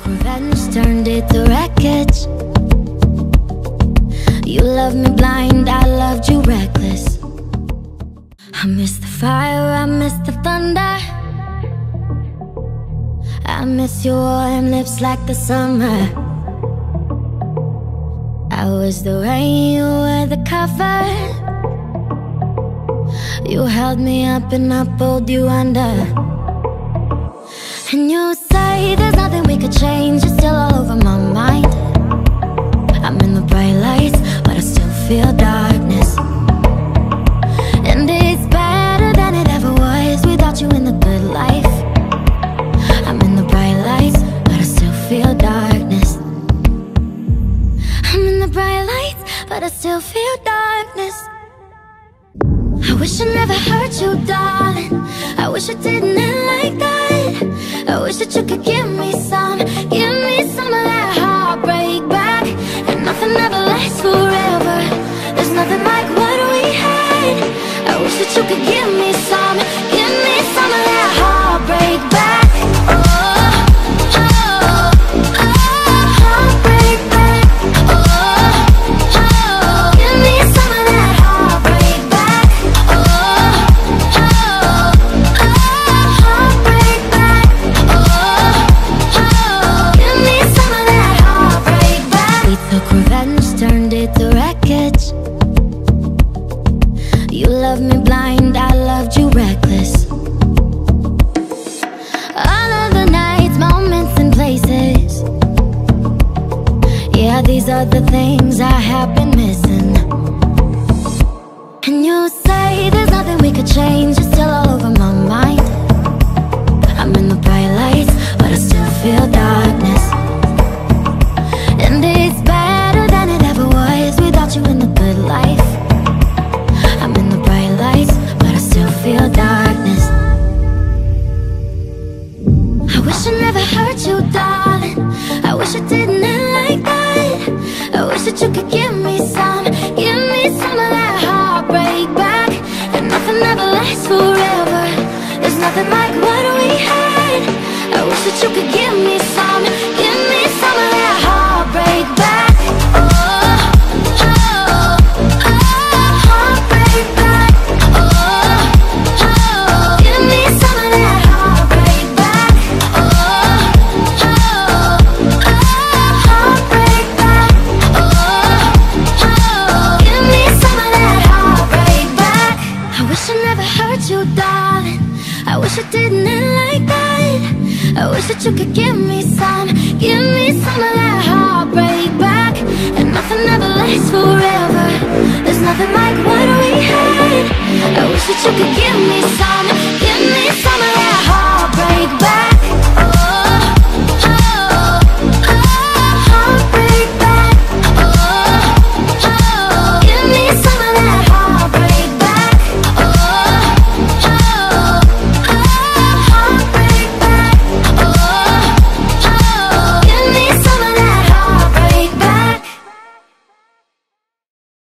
revenge, turned it to wreckage. You loved me blind, I loved you reckless. I miss the fire, I miss the thunder. I miss your warm lips like the summer. I was the rain, you were the cover. You held me up and I pulled you under. And you say there's nothing we could change, you're still all over my mind. I'm in the bright lights, but I still feel darkness. And it's better than it ever was without you in the good life. I'm in the bright lights, but I still feel darkness. I'm in the bright lights, but I still feel darkness. I wish I never hurt you, darling. I wish I didn't end like that. I wish that you could give me some of that heartbreak back. And nothing ever lasts forever. There's nothing like what we had. I wish that you could give me some of that heartbreak back. Heartbreak back. Give me some of that heartbreak back. Heartbreak back. Give me some of that heartbreak back. We took revenge, turned it to wreckage. You loved me blind, I loved you reckless. All of the nights, moments and places, yeah, these are the things I have been missing. And you say there's nothing we could change, you're still all over my mind. I'm in the bright lights, but I still feel darkness. And it's better than it ever was without you in the good life. I'm in the bright lights, but I still feel darkness. I wish I never hurt you, darling. I wish I didn't end like that. I wish that you could give me some of that heartbreak back. And nothing ever lasts forever. There's nothing like what we had. I wish that you could give me some